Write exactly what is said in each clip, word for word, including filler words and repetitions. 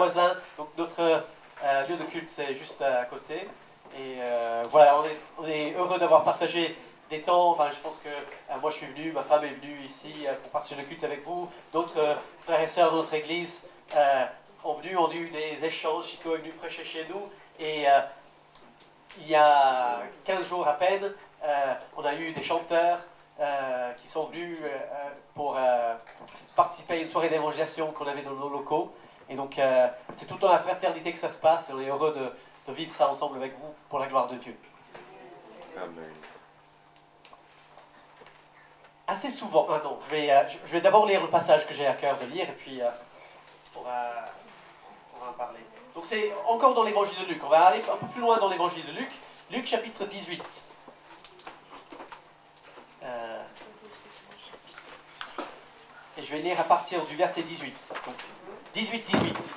voisins. Donc notre euh, lieu de culte, c'est juste à côté. Et euh, voilà, on est, on est heureux d'avoir partagé des temps. Enfin, je pense que euh, moi je suis venu, ma femme est venue ici euh, pour partager le culte avec vous. D'autres euh, frères et sœurs de notre église euh, ont venu, ont eu des échanges. Chico est venu prêcher chez nous. Et euh, il y a quinze jours à peine, euh, on a eu des chanteurs euh, qui sont venus euh, pour euh, participer à une soirée d'évangélisation qu'on avait dans nos locaux. Et donc, euh, c'est tout dans la fraternité que ça se passe. Et on est heureux de, de vivre ça ensemble avec vous pour la gloire de Dieu. Amen. Assez souvent, ah non, je vais, euh, je vais d'abord lire le passage que j'ai à cœur de lire et puis euh, on, va, on va en parler. Donc c'est encore dans l'évangile de Luc. On va aller un peu plus loin dans l'évangile de Luc. Luc chapitre dix-huit. Euh, et je vais lire à partir du verset dix-huit. Donc dix-huit dix-huit.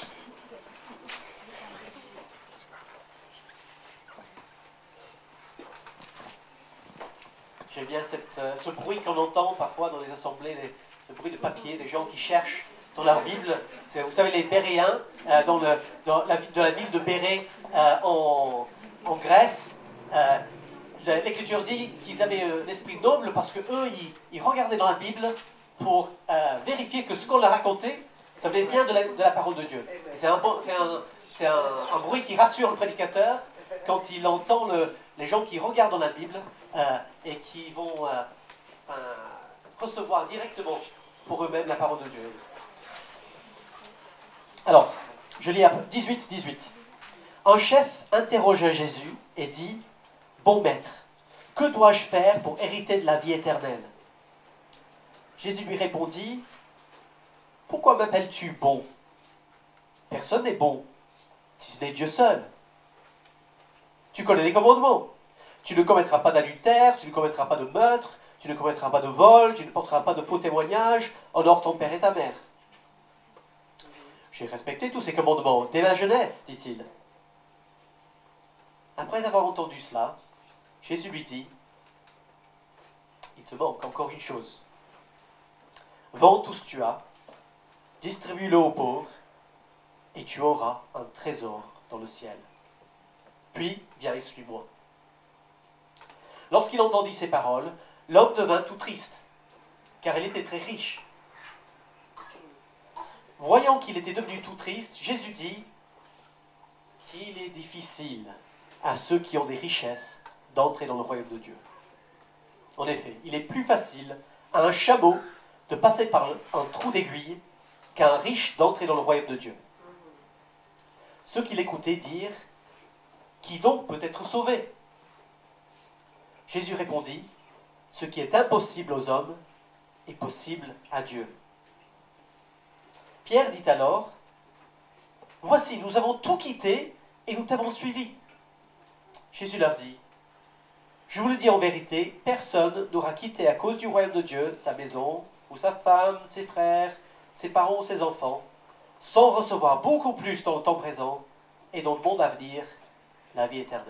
J'aime bien cette, euh, ce bruit qu'on entend parfois dans les assemblées, les, le bruit de papier, des gens qui cherchent dans leur Bible. C'est, vous savez, les Béréens, euh, dans, le, dans la, de la ville de Bérée euh, en, en Grèce, euh, l'Écriture dit qu'ils avaient un esprit noble parce qu'eux, ils, ils regardaient dans la Bible pour euh, vérifier que ce qu'on leur racontait, ça venait bien de la, de la parole de Dieu. Et c'est un, bon, c'est un, c'est un, un bruit qui rassure le prédicateur quand il entend le, les gens qui regardent dans la Bible euh, et qui vont euh, euh, recevoir directement pour eux-mêmes la parole de Dieu. Alors, je lis à dix-huit dix-huit. Un chef interrogea Jésus et dit: Bon maître, que dois-je faire pour hériter de la vie éternelle? Jésus lui répondit: Pourquoi m'appelles-tu bon? Personne n'est bon, si ce n'est Dieu seul. Tu connais les commandements. Tu ne commettras pas d'adultère, tu ne commettras pas de meurtre, tu ne commettras pas de vol, tu ne porteras pas de faux témoignages, honore ton père et ta mère. J'ai respecté tous ces commandements dès ma jeunesse, dit-il. Après avoir entendu cela, Jésus lui dit: Il te manque encore une chose. Vends tout ce que tu as, distribue-le aux pauvres, et tu auras un trésor dans le ciel. Puis, viens et suis-moi. Lorsqu'il entendit ces paroles, l'homme devint tout triste, car il était très riche. Voyant qu'il était devenu tout triste, Jésus dit qu'il est difficile à ceux qui ont des richesses d'entrer dans le royaume de Dieu. En effet, il est plus facile à un chameau de passer par un trou d'aiguille qu'à un riche d'entrer dans le royaume de Dieu. Ceux qui l'écoutaient dirent: Qui donc peut être sauvé? Jésus répondit: Ce qui est impossible aux hommes est possible à Dieu. Pierre dit alors: Voici, nous avons tout quitté et nous t'avons suivi. Jésus leur dit: Je vous le dis en vérité, personne n'aura quitté à cause du royaume de Dieu sa maison, ou sa femme, ses frères, ses parents ou ses enfants, sans recevoir beaucoup plus dans le temps présent et dans le monde à venir la vie éternelle.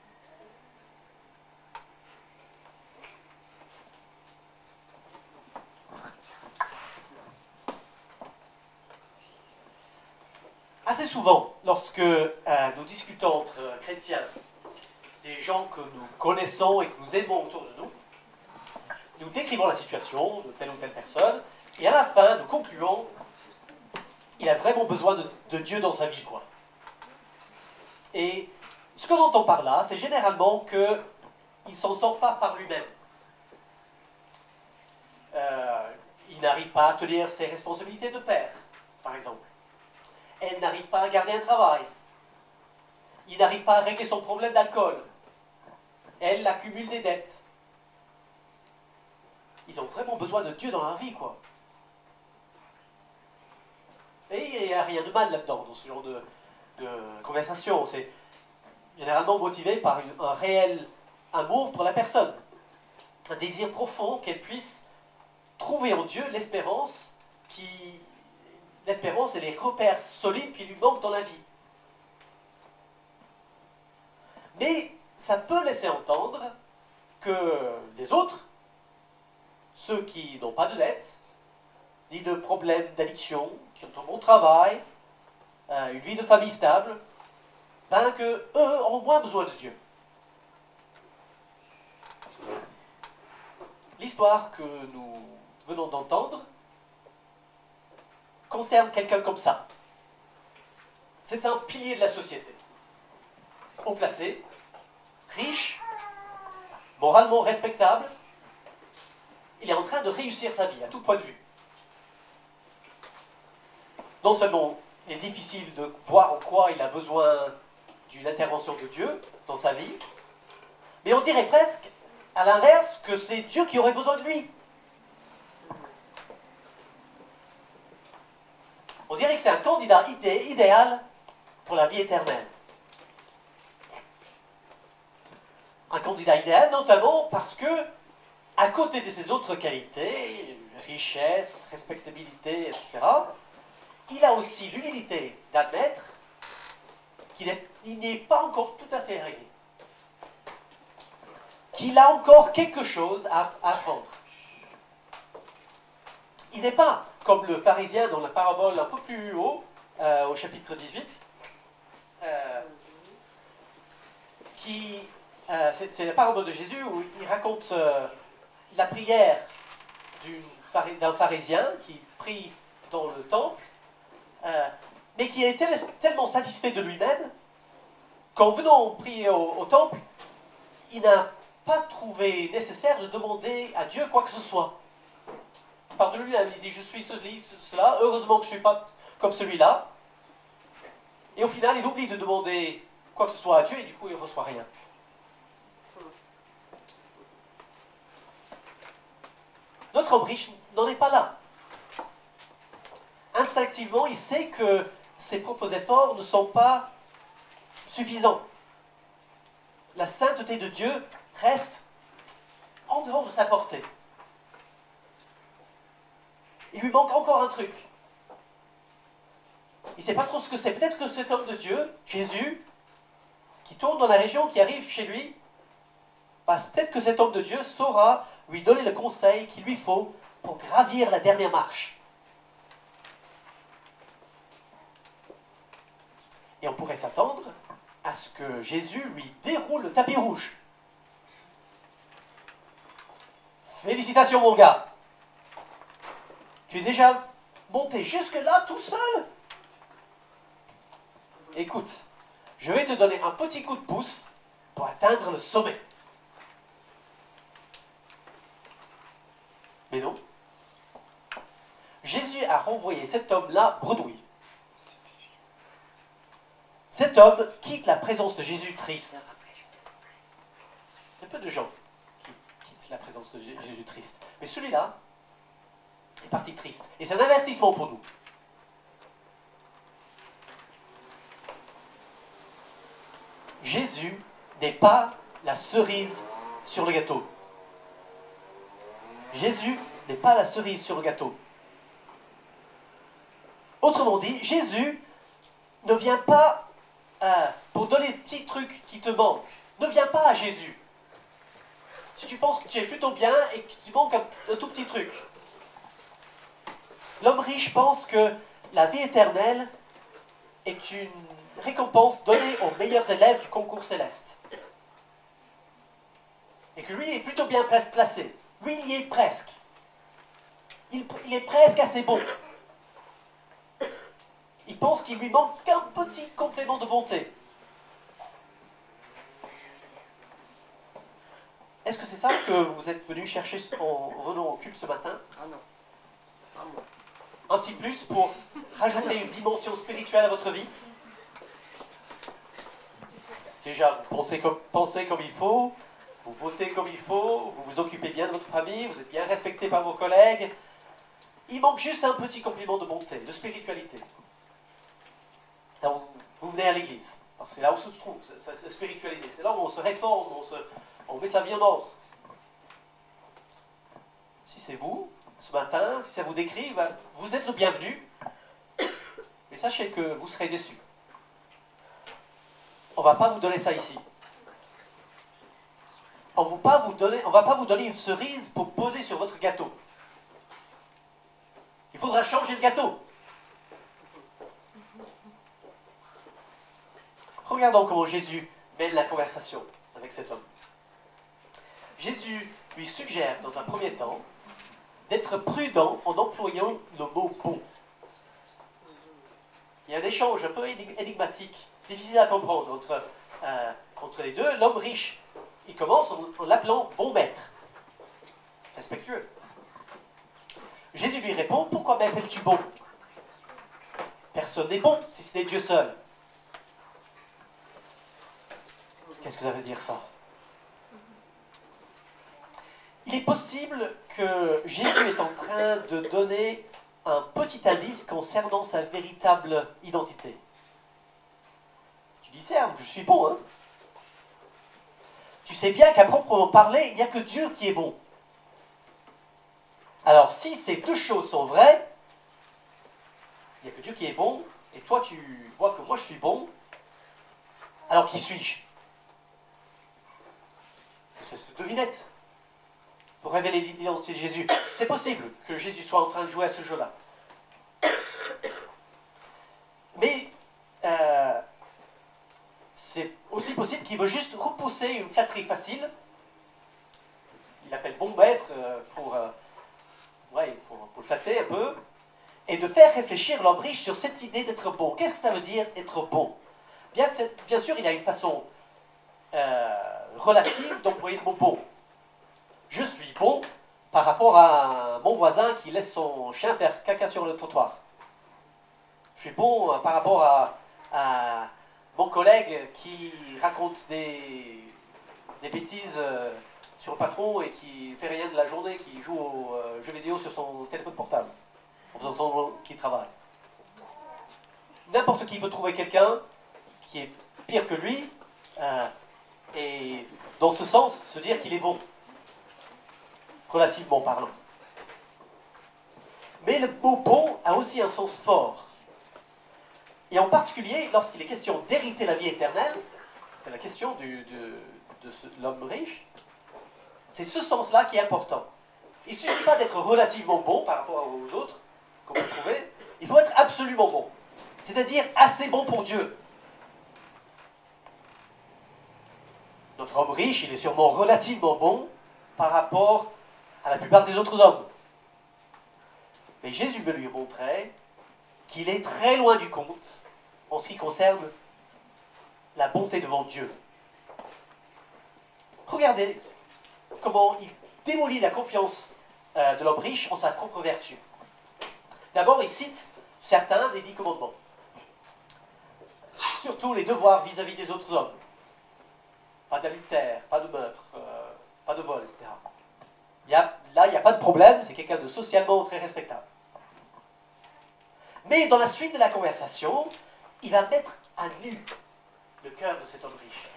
Assez souvent, lorsque euh, nous discutons entre euh, chrétiens, des gens que nous connaissons et que nous aimons autour de nous, nous décrivons la situation de telle ou telle personne, et à la fin, nous concluons: il a vraiment besoin de, de Dieu dans sa vie, quoi. Et ce qu'on entend par là, c'est généralement qu'il ne s'en sort pas par lui-même. Euh, il n'arrive pas à tenir ses responsabilités de père, par exemple. Elle n'arrive pas à garder un travail. Il n'arrive pas à régler son problème d'alcool. Elle accumule des dettes. Ils ont vraiment besoin de Dieu dans leur vie, quoi. Et il n'y a rien de mal là-dedans, dans ce genre de, de conversation. C'est généralement motivé par une, un réel amour pour la personne. Un désir profond qu'elle puisse trouver en Dieu l'espérance qui... L'espérance et les repères solides qui lui manquent dans la vie. Mais ça peut laisser entendre que les autres, ceux qui n'ont pas de dettes, ni de problèmes d'addiction, qui ont un bon travail, euh, une vie de famille stable, ben que eux ont moins besoin de Dieu. L'histoire que nous venons d'entendre concerne quelqu'un comme ça. C'est un pilier de la société. Haut placé, riche, moralement respectable, il est en train de réussir sa vie à tout point de vue. Non seulement il est difficile de voir en quoi il a besoin d'une intervention de Dieu dans sa vie, mais on dirait presque, à l'inverse, que c'est Dieu qui aurait besoin de lui. On dirait que c'est un candidat idé, idéal pour la vie éternelle. Un candidat idéal notamment parce que, à côté de ses autres qualités, richesse, respectabilité, et cetera, il a aussi l'humilité d'admettre qu'il n'est pas encore tout à fait réglé. Qu'il a encore quelque chose à apprendre. Il n'est pas comme le pharisien dans la parabole un peu plus haut, euh, au chapitre dix-huit, euh, qui, euh, c'est la parabole de Jésus où il raconte euh, la prière d'un pharisien qui prie dans le temple, euh, mais qui est tellement satisfait de lui-même qu'en venant prier au, au temple, il n'a pas trouvé nécessaire de demander à Dieu quoi que ce soit. Par de lui-même, il dit, je suis ceci, cela, heureusement que je ne suis pas comme celui-là. Et au final, il oublie de demander quoi que ce soit à Dieu, et du coup, il ne reçoit rien. Notre homme riche n'en est pas là. Instinctivement, il sait que ses propres efforts ne sont pas suffisants. La sainteté de Dieu reste en dehors de sa portée. Il lui manque encore un truc. Il ne sait pas trop ce que c'est. Peut-être que cet homme de Dieu, Jésus, qui tourne dans la région, qui arrive chez lui, bah, peut-être que cet homme de Dieu saura lui donner le conseil qu'il lui faut pour gravir la dernière marche. Et on pourrait s'attendre à ce que Jésus lui déroule le tapis rouge. Félicitations mon gars. Tu es déjà monté jusque-là tout seul? Écoute, je vais te donner un petit coup de pouce pour atteindre le sommet. Mais non. Jésus a renvoyé cet homme-là bredouille. Cet homme quitte la présence de Jésus triste. Il y a peu de gens qui quittent la présence de Jésus triste. Mais celui-là est parti triste. Et c'est un avertissement pour nous. Jésus n'est pas la cerise sur le gâteau. Jésus n'est pas la cerise sur le gâteau. Autrement dit, Jésus ne vient pas euh, pour donner des petits trucs qui te manquent. Ne viens pas à Jésus. Si tu penses que tu es plutôt bien et que tu manques un, un tout petit truc. L'homme riche pense que la vie éternelle est une récompense donnée aux meilleurs élèves du concours céleste. Et que lui est plutôt bien placé. Lui, il y est presque. Il, il est presque assez bon. Il pense qu'il lui manque qu'un petit complément de bonté. Est-ce que c'est ça que vous êtes venu chercher en venant au culte ce matin? Ah non. Ah non. Un petit plus pour rajouter une dimension spirituelle à votre vie? Déjà, vous pensez comme, pensez comme il faut, vous votez comme il faut, vous vous occupez bien de votre famille, vous êtes bien respecté par vos collègues. Il manque juste un petit compliment de bonté, de spiritualité. Alors, vous, vous venez à l'église, parce que c'est là où on se trouve, c'est spiritualisé. C'est là où on se réforme, on, se, on met sa vie en ordre. Si c'est vous, ce matin, si ça vous décrit, ben, vous êtes le bienvenu, mais sachez que vous serez déçus. On ne va pas vous donner ça ici. On ne va pas vous donner une cerise pour poser sur votre gâteau. Il faudra changer le gâteau. Regardons comment Jésus mène la conversation avec cet homme. Jésus lui suggère dans un premier temps d'être prudent en employant le mot « bon ». Il y a un échange un peu énigmatique, difficile à comprendre entre, euh, entre les deux. L'homme riche, il commence en, en l'appelant « bon maître », respectueux. Jésus lui répond « Pourquoi m'appelles-tu bon ? Personne n'est bon si ce n'est Dieu seul. » Qu'est-ce que ça veut dire ça ? Il est possible que Jésus est en train de donner un petit indice concernant sa véritable identité. Tu discernes, je suis bon, hein ? Tu sais bien qu'à proprement parler, il n'y a que Dieu qui est bon. Alors, si ces deux choses sont vraies, il n'y a que Dieu qui est bon, et toi tu vois que moi je suis bon, alors qui suis-je ? Une espèce de devinette pour révéler l'identité de Jésus. C'est possible que Jésus soit en train de jouer à ce jeu-là. Mais euh, c'est aussi possible qu'il veut juste repousser une flatterie facile. Il appelle bon maître euh, pour, euh, ouais, pour, pour le flatter un peu, et de faire réfléchir l'homme riche sur cette idée d'être bon. Qu'est-ce que ça veut dire être bon ? Bien, fait, bien sûr, il y a une façon euh, relative d'employer le mot bon. Je suis bon par rapport à mon voisin qui laisse son chien faire caca sur le trottoir. Je suis bon par rapport à, à mon collègue qui raconte des, des bêtises sur le patron et qui fait rien de la journée, qui joue aux euh, jeux vidéo sur son téléphone portable, en faisant semblant qu'il travaille. N'importe qui peut trouver quelqu'un qui est pire que lui, euh, et dans ce sens, se dire qu'il est bon, relativement parlant. Mais le mot bon a aussi un sens fort. Et en particulier, lorsqu'il est question d'hériter la vie éternelle, c'est la question du, de, de, ce, de l'homme riche, c'est ce sens-là qui est important. Il ne suffit pas d'être relativement bon par rapport aux autres, comme vous trouvez, il faut être absolument bon. C'est-à-dire assez bon pour Dieu. Notre homme riche, il est sûrement relativement bon par rapport à la plupart des autres hommes. Mais Jésus veut lui montrer qu'il est très loin du compte en ce qui concerne la bonté devant Dieu. Regardez comment il démolit la confiance euh, de l'homme riche en sa propre vertu. D'abord, il cite certains des dix commandements. Surtout les devoirs vis-à-vis des autres hommes. Pas d'adultère, pas de meurtre, euh, pas de vol, et cetera. Il y a, là, il n'y a pas de problème, c'est quelqu'un de socialement très respectable. Mais dans la suite de la conversation, il va mettre à nu le cœur de cet homme riche.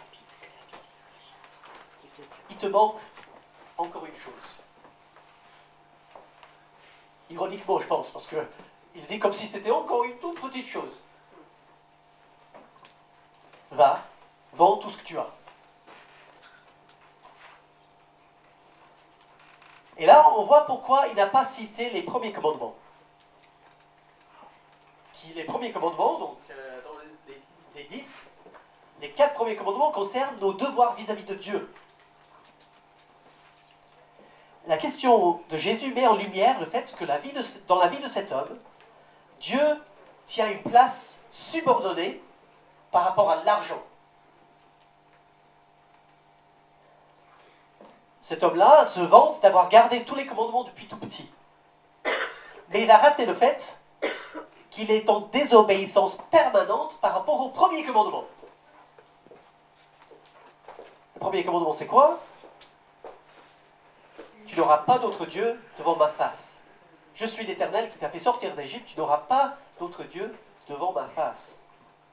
Il te manque encore une chose. Ironiquement, je pense, parce qu'il dit comme si c'était encore une toute petite chose. Va, vends tout ce que tu as. Et là, on voit pourquoi il n'a pas cité les premiers commandements. Qui, les premiers commandements, donc euh, dans les, les dix, les quatre premiers commandements concernent nos devoirs vis-à-vis de Dieu. La question de Jésus met en lumière le fait que la vie de, dans la vie de cet homme, Dieu tient une place subordonnée par rapport à l'argent. Cet homme-là se vante d'avoir gardé tous les commandements depuis tout petit. Mais il a raté le fait qu'il est en désobéissance permanente par rapport au premier commandement. Le premier commandement, c'est quoi ? Tu n'auras pas d'autre Dieu devant ma face. Je suis l'Éternel qui t'a fait sortir d'Égypte, tu n'auras pas d'autre Dieu devant ma face.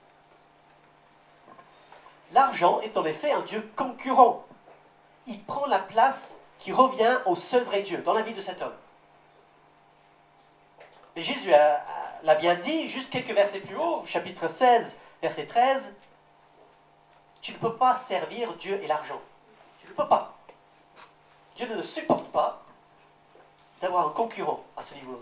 L'argent est en effet un Dieu concurrent. Il prend la place qui revient au seul vrai Dieu dans la vie de cet homme. Mais Jésus l'a bien dit, juste quelques versets plus haut, chapitre seize, verset treize, tu ne peux pas servir Dieu et l'argent. Tu ne peux pas. Dieu ne supporte pas d'avoir un concurrent à ce niveau-là.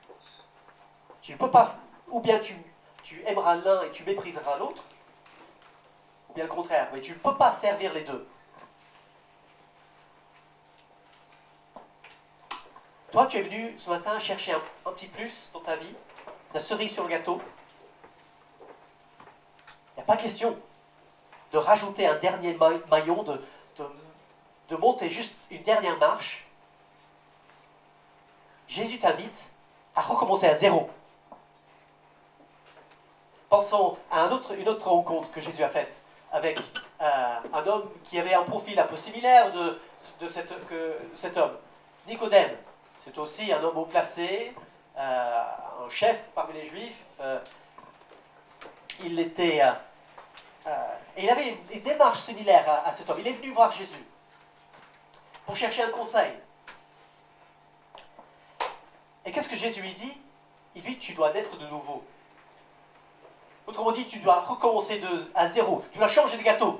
Tu ne peux pas, ou bien tu, tu aimeras l'un et tu mépriseras l'autre, bien le contraire. Mais tu ne peux pas servir les deux. Toi, tu es venu ce matin chercher un, un petit plus dans ta vie, la cerise sur le gâteau. Il n'y a pas question de rajouter un dernier maillon, de, de, de monter juste une dernière marche. Jésus t'invite à recommencer à zéro. Pensons à un autre, une autre rencontre que Jésus a faite avec euh, un homme qui avait un profil un peu similaire de, de cette, que, cet homme. Nicodème, c'est aussi un homme haut placé, euh, un chef parmi les Juifs. Euh, il était... Euh, euh, et il avait une, une démarche similaire à, à cet homme. Il est venu voir Jésus pour chercher un conseil. Et qu'est-ce que Jésus lui dit? Il dit, tu dois naître de nouveau. Autrement dit, tu dois recommencer de, à zéro. Tu dois changer de gâteau.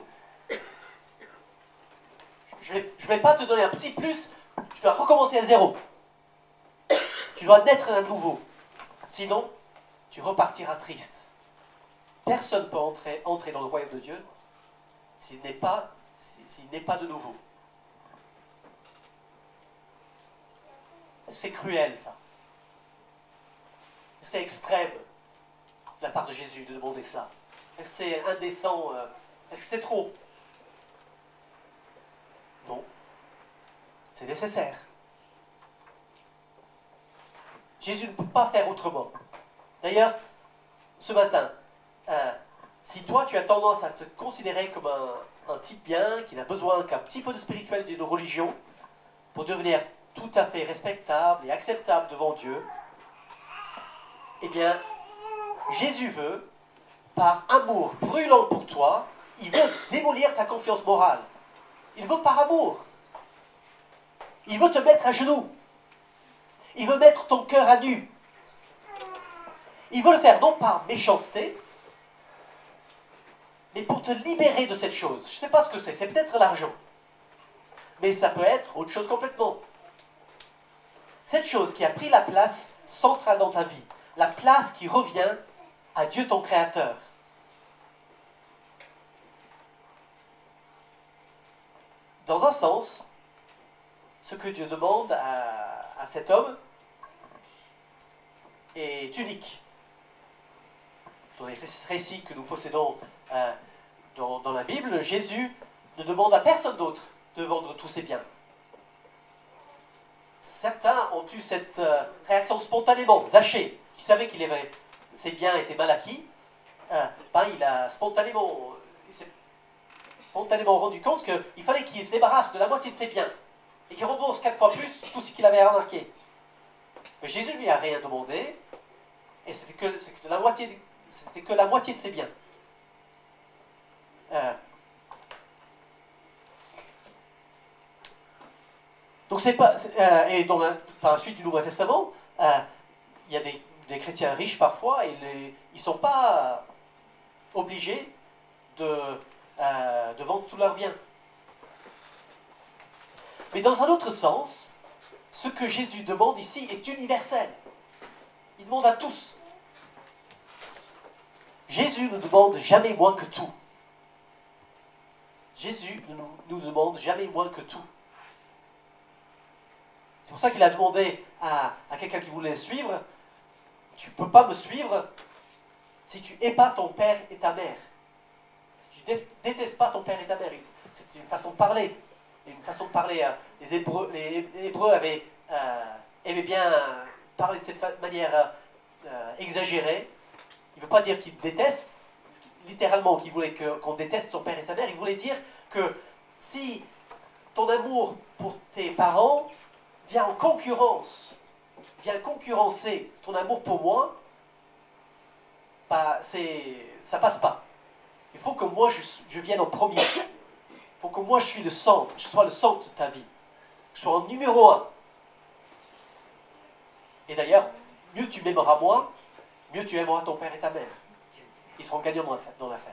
Je ne vais, je vais pas te donner un petit plus, tu dois recommencer à zéro. Tu dois naître à nouveau. Sinon, tu repartiras triste. Personne ne peut entrer, entrer dans le royaume de Dieu s'il n'est pas, s'il n'est pas de nouveau. C'est cruel, ça. C'est extrême de la part de Jésus de demander ça. Est-ce que c'est indécent? euh, Est-ce que c'est trop? Non. C'est nécessaire. Jésus ne peut pas faire autrement. D'ailleurs, ce matin, euh, si toi tu as tendance à te considérer comme un, un type bien, qui n'a besoin qu'un petit peu de spiritualité et de religion pour devenir tout à fait respectable et acceptable devant Dieu, eh bien, Jésus veut, par amour brûlant pour toi, il veut démolir ta confiance morale. Il veut par amour. Il veut te mettre à genoux. Il veut mettre ton cœur à nu. Il veut le faire non par méchanceté, mais pour te libérer de cette chose. Je ne sais pas ce que c'est, c'est peut-être l'argent. Mais ça peut être autre chose complètement. Cette chose qui a pris la place centrale dans ta vie, la place qui revient à Dieu ton Créateur. Dans un sens, ce que Dieu demande à, à cet homme est unique. Dans les récits que nous possédons euh, dans, dans la Bible, Jésus ne demande à personne d'autre de vendre tous ses biens. Certains ont eu cette euh, réaction spontanément. Zaché, qui savait que ses biens étaient mal acquis, euh, ben, il a spontanément, il s'est spontanément rendu compte qu'il fallait qu'il se débarrasse de la moitié de ses biens et qu'il rembourse quatre fois plus tout ce qu'il avait remarqué. Mais Jésus ne lui a rien demandé, et c'était que, c'était la moitié, c'était que la moitié de ses biens. Euh, donc c'est pas, c'est, euh, et dans la, par la suite du Nouveau Testament, euh, il y a des, des chrétiens riches parfois, et les, ils ne sont pas obligés de, euh, de vendre tous leurs biens. Mais dans un autre sens, ce que Jésus demande ici est universel. Il demande à tous. Jésus ne demande jamais moins que tout. Jésus ne nous, nous demande jamais moins que tout. C'est pour ça qu'il a demandé à, à quelqu'un qui voulait le suivre, tu ne peux pas me suivre si tu n'aimes pas ton père et ta mère. Si tu ne détestes pas ton père et ta mère. C'est une façon de parler. Une façon de parler. Hein. Les Hébreux, les Hébreux avaient, euh, aimaient bien parler de cette manière euh, exagérée. Il ne veut pas dire qu'ils détestent, littéralement, qu'il voulait que, qu'on déteste son père et sa mère. Il voulait dire que si ton amour pour tes parents vient en concurrence, vient concurrencer ton amour pour moi, bah, c'est, ça passe pas. Il faut que moi je, je vienne en premier. Il faut que moi je suis le centre, je sois le centre de ta vie. Je sois en numéro un. Et d'ailleurs, mieux tu m'aimeras moi, mieux tu aimeras ton père et ta mère. Ils seront gagnants dans l'affaire.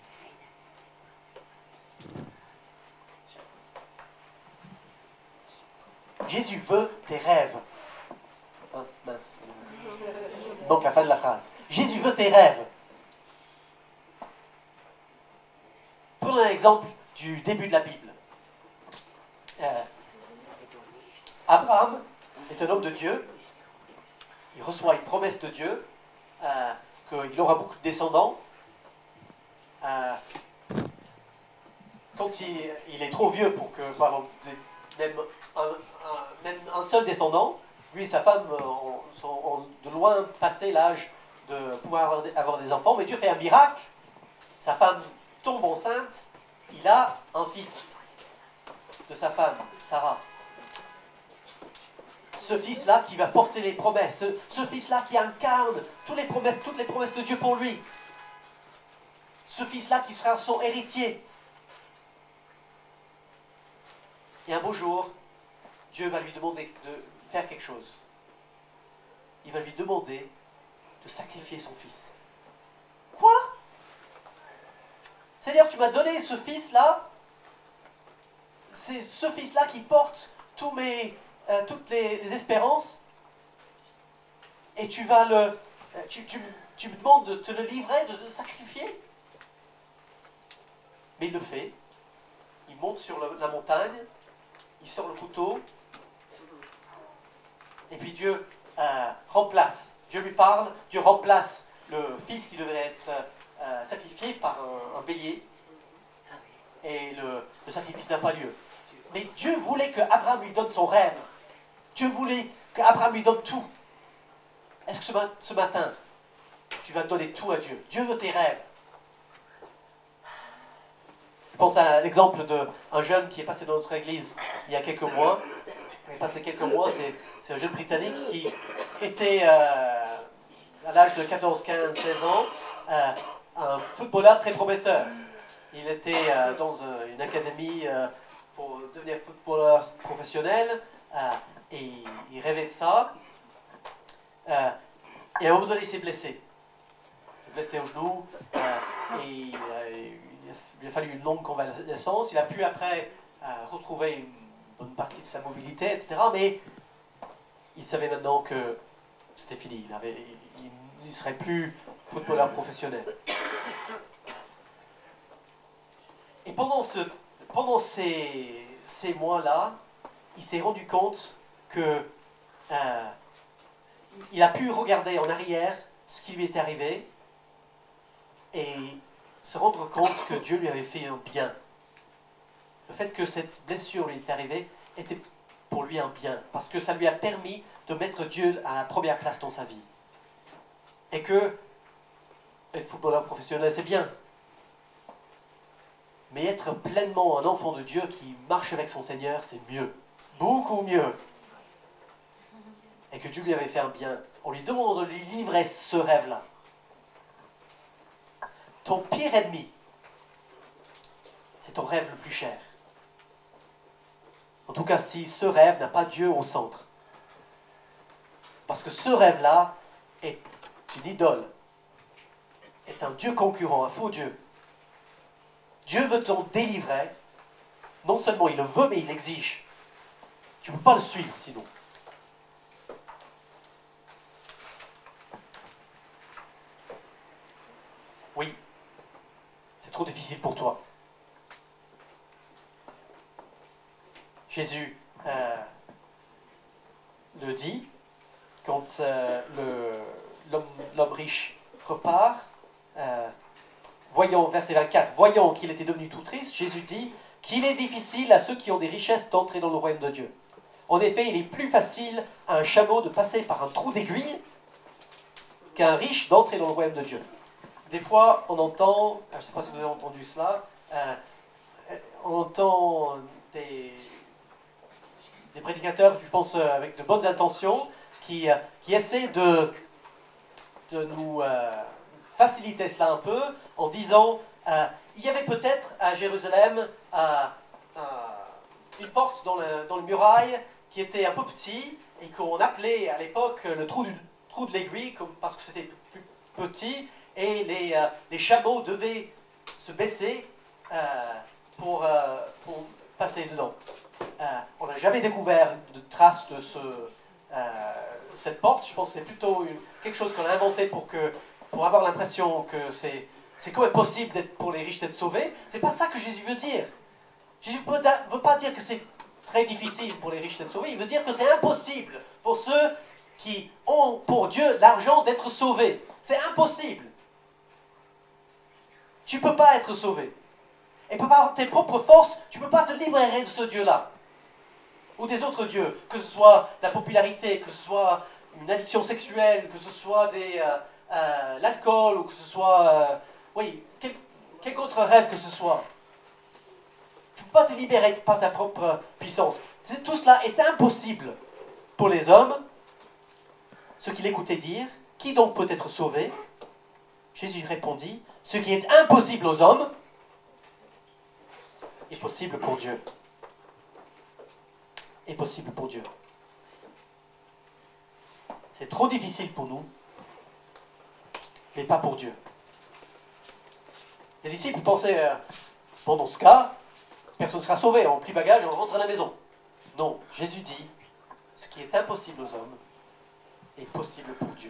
Jésus veut tes rêves. Hein, mince. Donc la fin de la phrase. Jésus veut tes rêves. exemple du début de la Bible. Euh, Abraham est un homme de Dieu. Il reçoit une promesse de Dieu euh, qu'il aura beaucoup de descendants. Euh, quand il, il est trop vieux pour, que, pour avoir même un, un, même un seul descendant, lui et sa femme ont, sont, ont de loin passé l'âge de pouvoir avoir des, avoir des enfants. Mais Dieu fait un miracle. Sa femme tombe enceinte. Il a un fils de sa femme, Sarah. Ce fils-là qui va porter les promesses, ce, ce fils-là qui incarne toutes les promesses, toutes les promesses de Dieu pour lui. Ce fils-là qui sera son héritier. Et un beau jour, Dieu va lui demander de faire quelque chose. Il va lui demander de sacrifier son fils. Quoi? C'est-à-dire, tu m'as donné ce fils-là, c'est ce fils-là qui porte tous mes, euh, toutes les, les espérances, et tu vas le, tu, tu, tu me demandes de te le livrer, de le sacrifier? Mais il le fait. Il monte sur le, la montagne, il sort le couteau, et puis Dieu euh, remplace, Dieu lui parle, Dieu remplace le fils qui devait être euh, sacrifié par un, un bélier, et le, le sacrifice n'a pas lieu. Mais Dieu voulait qu'Abraham lui donne son rêve. Dieu voulait qu'Abraham lui donne tout. Est-ce que ce, ma ce matin, tu vas donner tout à Dieu? Dieu veut tes rêves. Je pense à l'exemple d'un jeune qui est passé dans notre église il y a quelques mois. Il est passé quelques mois, c'est un jeune Britannique qui était euh, à l'âge de quatorze, quinze, seize ans, euh, un footballeur très prometteur. Il était euh, dans euh, une académie euh, pour devenir footballeur professionnel euh, et il rêvait de ça. Euh, et à un moment donné, il s'est blessé. Il s'est blessé au genou euh, et il a, il a fallu une longue convalescence. Il a pu après euh, retrouver une bonne partie de sa mobilité, et cetera. Mais il savait maintenant que c'était fini. Il ne serait plus footballeur professionnel. Et pendant, ce, pendant ces, ces mois-là, il s'est rendu compte que euh, il a pu regarder en arrière ce qui lui était arrivé et se rendre compte que Dieu lui avait fait un bien. Le fait que cette blessure lui est arrivée était pour lui un bien, parce que ça lui a permis de mettre Dieu à la première place dans sa vie. Et que être footballeur professionnel, c'est bien. Mais être pleinement un enfant de Dieu qui marche avec son Seigneur, c'est mieux. Beaucoup mieux. Et que Dieu lui avait fait un bien en lui demandant de lui livrer ce rêve-là. Ton pire ennemi, c'est ton rêve le plus cher. En tout cas, si ce rêve n'a pas Dieu au centre. Parce que ce rêve-là est une idole, est un Dieu concurrent, un faux Dieu. Dieu veut t'en délivrer. Non seulement il le veut, mais il l'exige. Tu ne peux pas le suivre sinon. Oui, c'est trop difficile pour toi. Jésus euh, le dit quand euh, l'homme riche repart. Euh, voyant, verset vingt-quatre, voyant qu'il était devenu tout triste, Jésus dit qu'il est difficile à ceux qui ont des richesses d'entrer dans le royaume de Dieu. En effet, il est plus facile à un chameau de passer par un trou d'aiguille qu'à un riche d'entrer dans le royaume de Dieu. Des fois, on entend, je ne sais pas si vous avez entendu cela, euh, on entend des, des prédicateurs, je pense, avec de bonnes intentions, qui, qui essaient de, de nous euh, faciliter cela un peu, en disant, euh, il y avait peut-être à Jérusalem euh, euh, une porte dans le, dans le muraille qui était un peu petit, et qu'on appelait à l'époque le trou, du, trou de l'aiguille, parce que c'était plus petit, et les, euh, les chameaux devaient se baisser euh, pour, euh, pour passer dedans. Euh, on n'a jamais découvert de traces de ce, euh, cette porte. Je pense que c'est plutôt une, quelque chose qu'on a inventé pour, que, pour avoir l'impression que c'est c'est quand même possible d'être, pour les riches d'être sauvés. C'est pas ça que Jésus veut dire. Jésus ne veut pas dire que c'est très difficile pour les riches d'être sauvés. Il veut dire que c'est impossible pour ceux qui ont pour Dieu l'argent d'être sauvés. C'est impossible. Tu ne peux pas être sauvé. Et par tes propres forces, tu ne peux pas te libérer de ce Dieu-là. Ou des autres dieux. Que ce soit la popularité, que ce soit une addiction sexuelle, que ce soit des, euh, euh, l'alcool, ou que ce soit... Euh, oui, quel, quel autre rêve que ce soit. Tu ne peux pas te libérer par ta propre puissance. Tout cela est impossible pour les hommes. Ce qu'il écoutait dire, qui donc peut être sauvé? Jésus répondit, ce qui est impossible aux hommes est possible pour Dieu. Est possible pour Dieu. C'est trop difficile pour nous, mais pas pour Dieu. Les disciples pensaient, euh, bon, dans ce cas, personne ne sera sauvé, on plie bagage et on rentre à la maison. Non, Jésus dit, ce qui est impossible aux hommes est possible pour Dieu.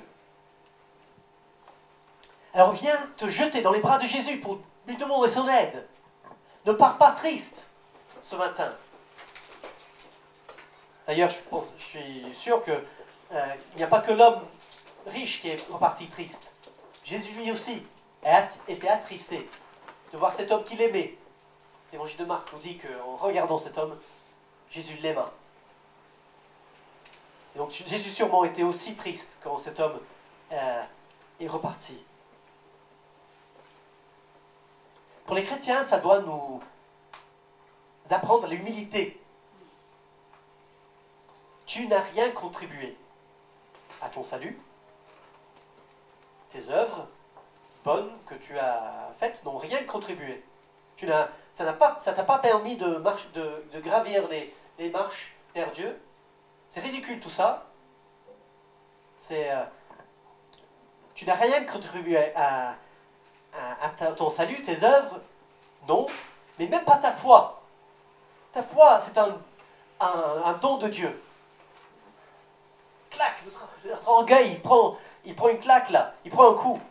Alors viens te jeter dans les bras de Jésus pour lui demander son aide. Ne pars pas triste ce matin. D'ailleurs, je, pense, je suis sûr qu'il euh, n'y a pas que l'homme riche qui est reparti triste. Jésus lui aussi a été attristé de voir cet homme qu'il aimait. L'évangile de Marc nous dit qu'en regardant cet homme, Jésus l'aima. Et donc Jésus sûrement était aussi triste quand cet homme euh, est reparti. Pour les chrétiens, ça doit nous apprendre l'humilité. Tu n'as rien contribué à ton salut. Tes œuvres bonnes que tu as faites n'ont rien contribué. Tu n'as, ça n'a pas, ça t'a pas permis de, marche, de, de gravir les, les marches vers Dieu. C'est ridicule tout ça. C'est, euh, tu n'as rien contribué à, à, à ta, ton salut, tes œuvres, non, mais même pas ta foi. Ta foi, c'est un, un, un don de Dieu. Clac, notre, notre orgueil, il prend, il prend une claque là, il prend un coup.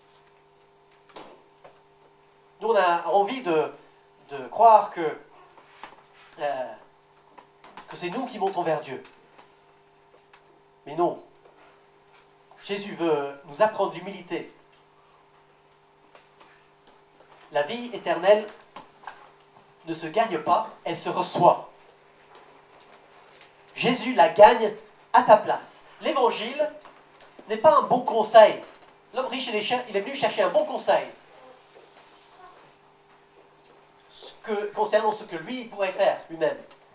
Nous, on a envie de, de croire que, euh, que c'est nous qui montons vers Dieu. Mais non. Jésus veut nous apprendre l'humilité. La vie éternelle ne se gagne pas, elle se reçoit. Jésus la gagne à ta place. L'évangile n'est pas un bon conseil. L'homme riche, il est, il est venu chercher un bon conseil. Ce que, concernant ce que lui, il pourrait faire lui-même.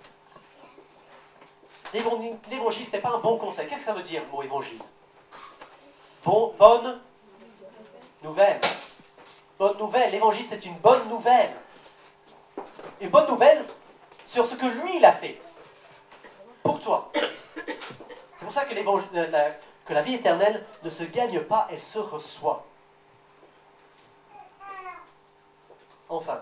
L'évangile, ce n'est pas un bon conseil. Qu'est-ce que ça veut dire, le mot évangile? Bon, bonne nouvelle. Bonne nouvelle. L'évangile, c'est une bonne nouvelle. Une bonne nouvelle sur ce que lui, il a fait. Pour toi. C'est pour ça que, la, que la vie éternelle ne se gagne pas, elle se reçoit. Enfin.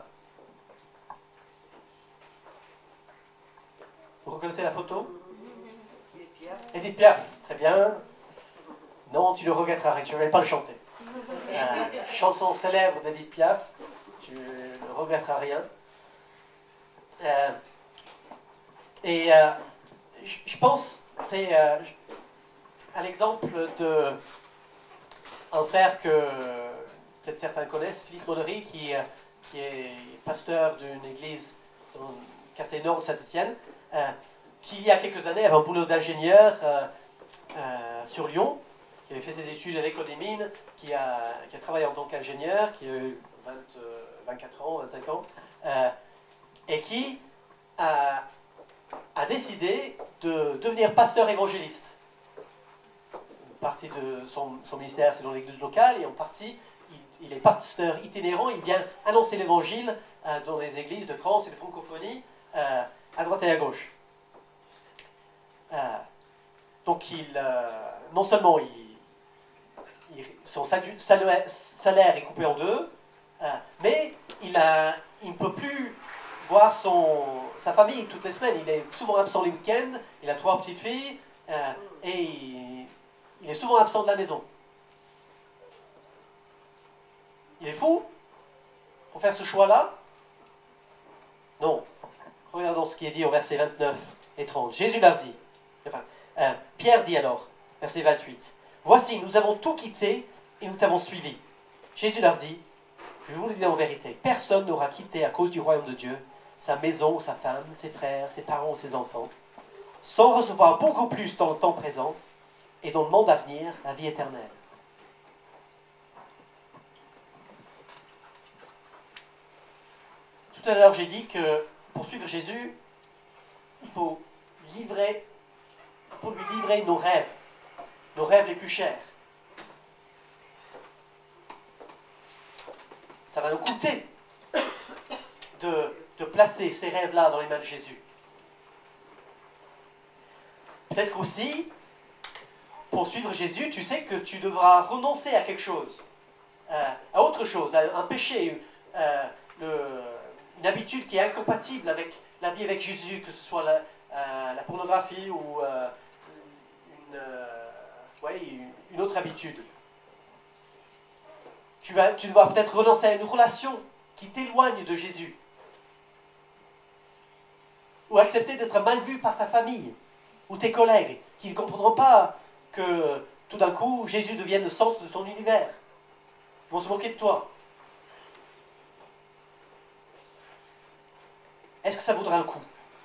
Vous reconnaissez la photo? Edith Piaf, très bien. Non, tu le regretteras, je ne vais pas le chanter. Euh, chanson célèbre d'Edith Piaf, tu ne regretteras rien. Euh, et euh, je, je pense, c'est euh, à l'exemple de un frère que peut-être certains connaissent, Philippe Monnery, qui, qui est pasteur d'une église dans le quartier nord de Saint-Étienne, euh, qui il y a quelques années avait un boulot d'ingénieur euh, euh, sur Lyon, qui avait fait ses études à l'école des mines, qui a, qui a travaillé en tant qu'ingénieur, qui a eu vingt, vingt-quatre ans, vingt-cinq ans, euh, et qui a, a décidé de devenir pasteur évangéliste. Une partie de son, son ministère, c'est dans l'église locale, et en partie, il, il est pasteur itinérant, il vient annoncer l'évangile euh, dans les églises de France et de francophonie, euh, à droite et à gauche. Euh, donc, il, euh, non seulement il Il, son salaire, salaire est coupé en deux, euh, mais il, a, il ne peut plus voir son, sa famille toutes les semaines. Il est souvent absent les week-ends, il a trois petites filles, euh, et il, il est souvent absent de la maison. Il est fou pour faire ce choix-là? Non. Regardons ce qui est dit au verset vingt-neuf et trente. Jésus leur dit, enfin, euh, Pierre dit alors, verset vingt-huit, « Voici, nous avons tout quitté et nous t'avons suivi. » Jésus leur dit, « Je vous le dis en vérité, personne n'aura quitté à cause du royaume de Dieu sa maison ou sa femme, ses frères, ses parents ou ses enfants, sans recevoir beaucoup plus dans le temps présent et dans le monde à venir la vie éternelle. » Tout à l'heure, j'ai dit que pour suivre Jésus, il faut livrer, il faut lui livrer nos rêves, nos rêves les plus chers. Ça va nous coûter de, de placer ces rêves-là dans les mains de Jésus. Peut-être qu'aussi, pour suivre Jésus, tu sais que tu devras renoncer à quelque chose, euh, à autre chose, à un péché, euh, le, une habitude qui est incompatible avec la vie avec Jésus, que ce soit la, euh, la pornographie ou euh, une, euh, ouais, une autre habitude. Tu vas, tu vas peut-être renoncer à une relation qui t'éloigne de Jésus. Ou accepter d'être mal vu par ta famille ou tes collègues qui ne comprendront pas que tout d'un coup Jésus devienne le centre de ton univers. Ils vont se moquer de toi. Est-ce que ça vaudra le coup?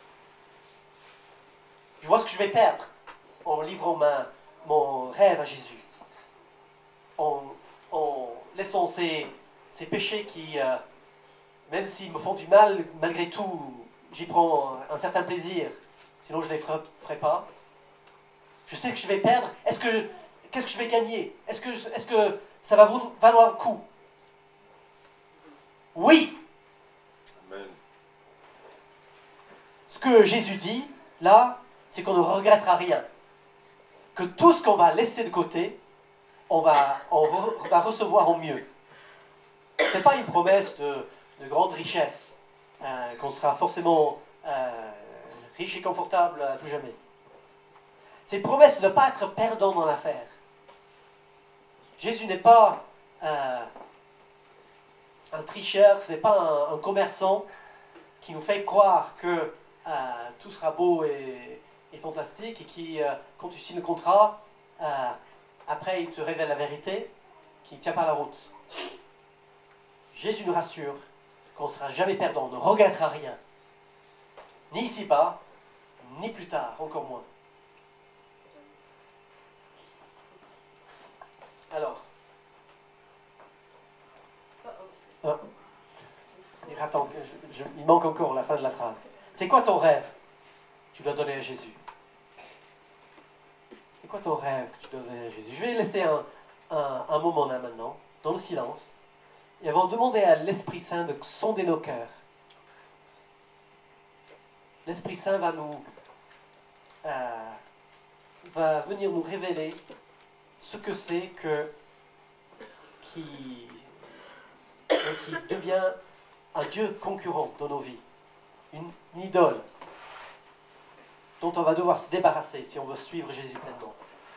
Je vois ce que je vais perdre en livrant ma, mon rêve à Jésus. En, en laissant ces, ces péchés qui, euh, même s'ils me font du mal, malgré tout, j'y prends un, un certain plaisir. Sinon, je ne les ferai, ferai pas. Je sais que je vais perdre. Est-ce que, qu'est-ce que je vais gagner? Est-ce que, est-ce que ça va valoir le coup? Oui! Amen. Ce que Jésus dit, là, c'est qu'on ne regrettera rien. Que tout ce qu'on va laisser de côté, on va, on re, va recevoir au mieux. Ce n'est pas une promesse de, de grande richesse, euh, qu'on sera forcément euh, riche et confortable à tout jamais. C'est une promesse de ne pas être perdant dans l'affaire. Jésus n'est pas euh, un tricheur, ce n'est pas un, un commerçant qui nous fait croire que euh, tout sera beau et, et fantastique et qui, euh, quand tu signes le contrat, euh, après il te révèle la vérité, qui ne tient pas la route. Jésus nous rassure qu'on ne sera jamais perdant, on ne regrettera rien. Ni ici-bas, ni plus tard, encore moins. Alors, ah, attends, je, je, il manque encore la fin de la phrase. C'est quoi ton rêve que tu dois donner à Jésus? C'est quoi ton rêve que tu dois donner à Jésus? Je vais laisser un, un, un moment là maintenant, dans le silence, et avant de demander à l'Esprit Saint de sonder nos cœurs. L'Esprit Saint va nous euh, va venir nous révéler ce que c'est que qui, qui devient un Dieu concurrent dans nos vies, une, une idole dont on va devoir se débarrasser si on veut suivre Jésus pleinement.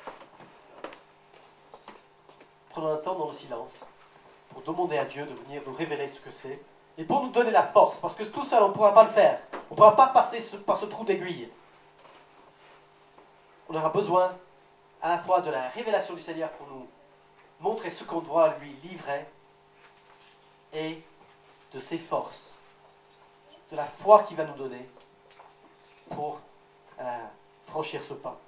Prenons un temps dans le silence pour demander à Dieu de venir nous révéler ce que c'est et pour nous donner la force, parce que tout seul on ne pourra pas le faire, on ne pourra pas passer ce, par ce trou d'aiguille. On aura besoin à la fois de la révélation du Seigneur pour nous montrer ce qu'on doit lui livrer et de ses forces, de la foi qu'il va nous donner pour euh, franchir ce pas.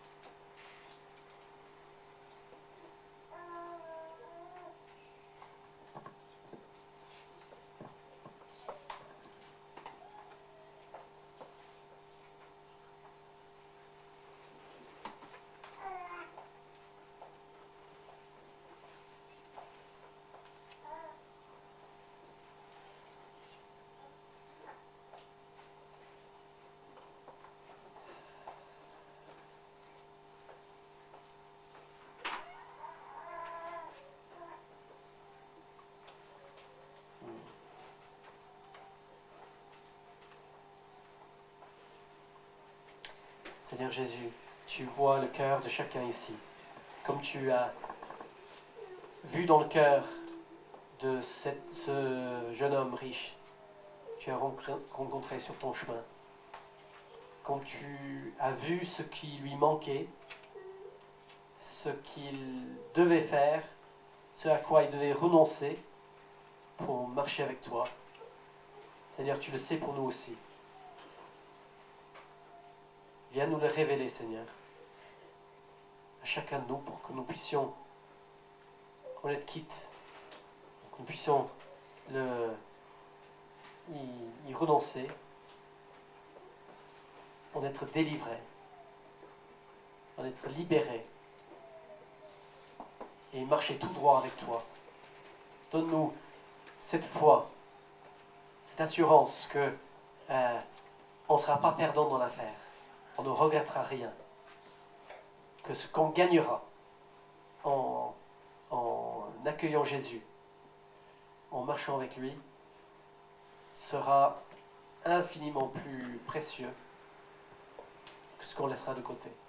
Seigneur Jésus, tu vois le cœur de chacun ici, comme tu as vu dans le cœur de cette, ce jeune homme riche que tu as rencontré sur ton chemin. Quand tu as vu ce qui lui manquait, ce qu'il devait faire, ce à quoi il devait renoncer pour marcher avec toi. Seigneur, tu le sais pour nous aussi. Viens nous le révéler, Seigneur, à chacun de nous, pour que nous puissions en être quittes, pour que nous puissions le, y, y renoncer, en être délivrés, en être libérés, et marcher tout droit avec toi. Donne-nous cette foi, cette assurance que euh, on ne sera pas perdant dans l'affaire, on ne regrettera rien, que ce qu'on gagnera en, en accueillant Jésus, en marchant avec lui, sera infiniment plus précieux que ce qu'on laissera de côté.